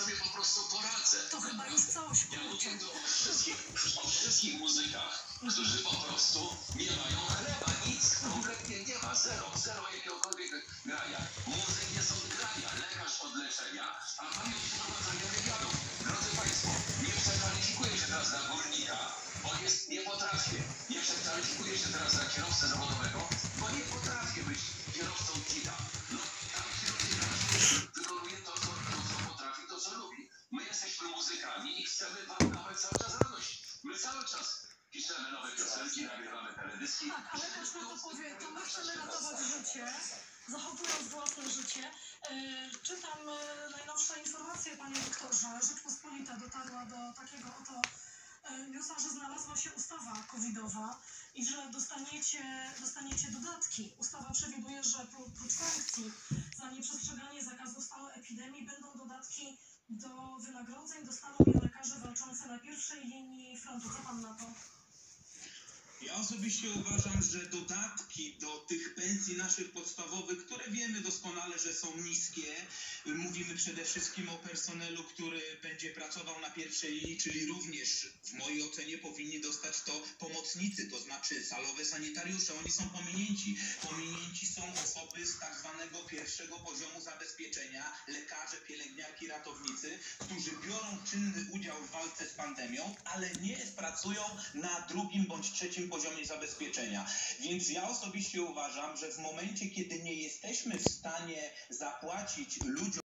sobie po prostu poradzę. To chyba już całość Ja kurczę. mówię tu o wszystkich muzykach, którzy po prostu nie mają chleba, nic kompletnie nie ma, zero jakiegokolwiek grania. Muzyk jest od grania, lekarz od leczenia, a panie od prowadzenia wywiadu. Drodzy Państwo, nie przekwalifikuję się teraz na górnika, bo nie potrafię. Nie przekwalifikuję się teraz na kierowcę zawodowego, bo nie potrafię być kierowcą kita. No, tam kierowca wykonuje to, co potrafi, to, co lubi. My jesteśmy muzykami i chcemy wam dawać cały czas radość. My cały czas piszemy nowe piosenki, nagrywamy teledyski. Tak, ale też na to powie, to my chcemy ratować życie, zachowując własne życie. Czytam najnowsze informacje, panie doktorze. Rzeczpospolita dotarła do takiego oto newsa, że znalazła się ustawa covidowa i że dostaniecie dodatki. Ustawa przewiduje, że prócz sankcji za nieprzestrzeganie zakazu stałej epidemii będą dodatki do wynagrodzeń, dostaną je lekarze walczący na pierwszej linii frontu. Co pan na to? Ja osobiście uważam, że dodatki do tych pensji naszych podstawowych, które wiemy doskonale, że są niskie, mówimy przede wszystkim o personelu, który będzie pracował na pierwszej linii, czyli również w mojej ocenie powinni dostać to pomocnicy, to znaczy salowe sanitariusze, oni są pominięci. Pominięci są osoby z tak zwanego pierwszego poziomu zabezpieczenia, lekarze, pielęgniarki, ratownicy, którzy biorą czynny udział w walce z pandemią, ale nie pracują na drugim bądź trzecim poziomie zabezpieczenia. Więc ja osobiście uważam, że w momencie, kiedy nie jesteśmy w stanie zapłacić ludziom